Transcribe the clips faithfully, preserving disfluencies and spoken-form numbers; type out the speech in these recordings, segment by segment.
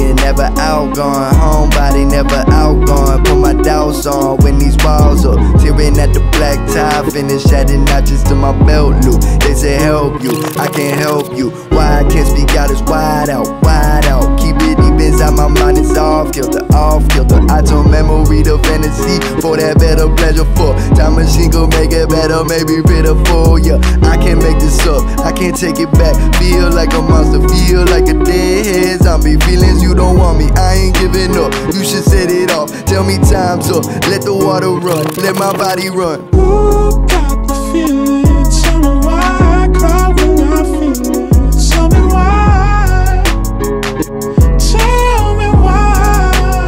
being never outgone. Homebody never outgone. Put my doubts on when these walls up. Tearing at the black tie, finish adding notches to my belt loop. They say help you, I can't help you. Why I can't speak out is wide out, wide out. Keep it deep inside my mind, it's off kilter, off kilter. I turn memory to fantasy for that better pleasure for. Time machine go make it better, maybe pitiful, yeah. I can't make this up, I can't take it back. Feel like a monster, feel like a deadhead zombie. Feelings you don't want me, I ain't giving up. You should set it off, tell me time's up. Let the water run, let my body run. Who got the feeling? Tell me why I cry when I feel it. Tell me why. Tell me why.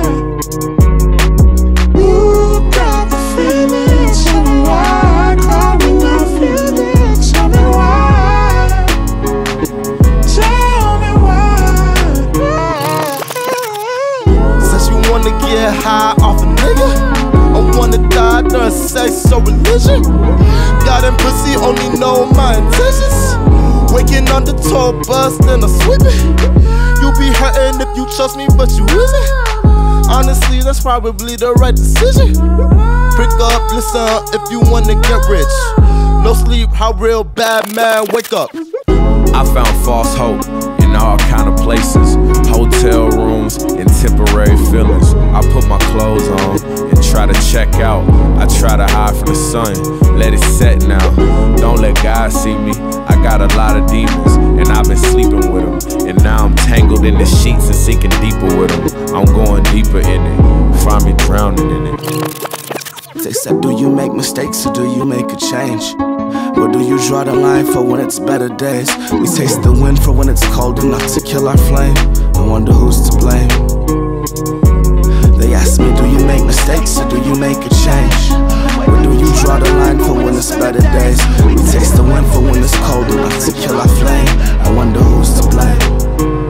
Who got the feeling? Tell me why I cry when I feel it. Tell me why. Tell me why. Since you wanna get high off a nigga, I wanna die during sex or religion. Got them pussy, only know my intentions. Waking on the tour bus, then I sweep it. You be hurting if you trust me, but you isn't. Honestly, that's probably the right decision. Pick up, listen, if you wanna get rich. No sleep, how real bad man wake up. I found false hope in all kind of places. Hotel rooms and temporary feelings. I put my clothes on and try to check out. I try to hide from the sun, let it set now. Don't let God see me, I got a lot of demons, and I've been sleeping with them. And now I'm tangled in the sheets and sinking deeper with them. I'm going deeper in it, find me drowning in it. They said, do you make mistakes or do you make a change? Where do you draw the line for when it's better days? We taste the wind for when it's cold enough to kill our flame. I wonder who's to blame. They ask me, do you make mistakes or do you make a change? Where do you draw the line for when it's better days? We taste the wind for when it's cold enough to kill our flame. I wonder who's to blame.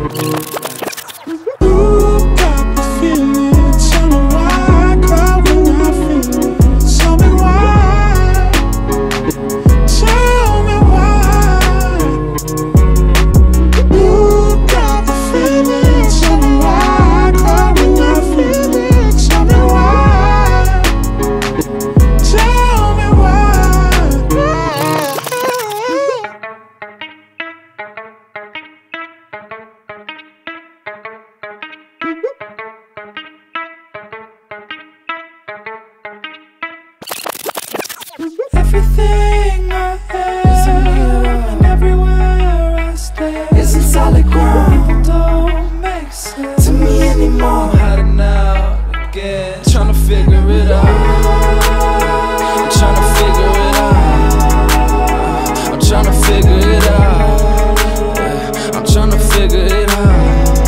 Everything I have is a mirror, and everywhere I stay isn't solid ground. Don't make sense to me anymore. I'm hiding out again, trying to figure it out. I'm trying to figure it out. I'm trying to figure it out. I'm trying to figure it out.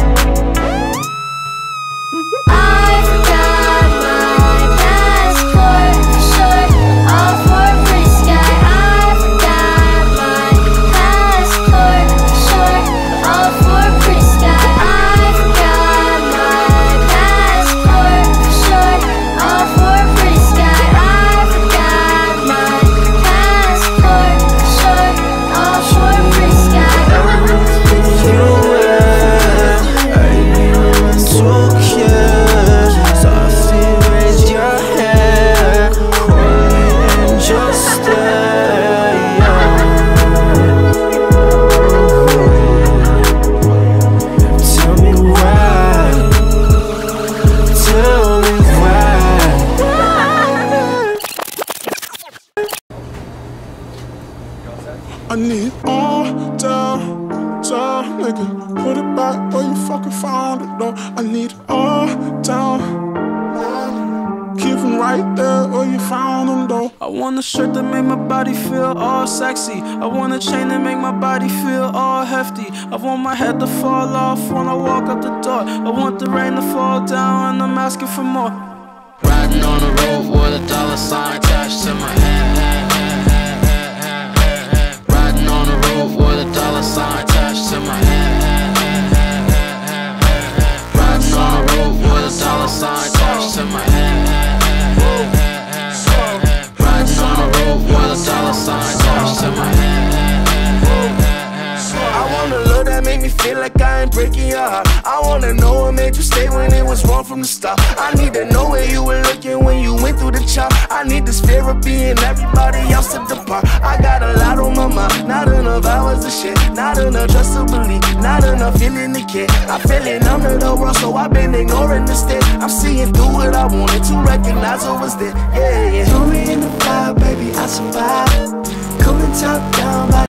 I need all down, down, nigga. Put it back where you fucking found it, though. I need all down. Keep them right there where you found them, though. I want a shirt that make my body feel all sexy. I want a chain that make my body feel all hefty. I want my head to fall off when I walk out the door. I want the rain to fall down and I'm asking for more. Riding on the road with a dollar sign attached to my head. On the road with a dollar sign attached to my head. Riding on the road with a dollar sign attached to my head. Riding on the road with a dollar sign attached to my head. I wanna look that make me feel like I ain't breaking your heart. I wanna know what made you stay when it was wrong from the start. I need to know where you were looking when you went through the chart. I need this fear of being everybody else to depart. I got a lot on my mind, not enough hours of shit, not enough trust to believe, not enough feeling to care. I'm feeling under the world, so I've been ignoring instead. I'm seeing through what I wanted to recognize what was there. Yeah, yeah. Throw me in the fire, baby, I survive. Coming top down.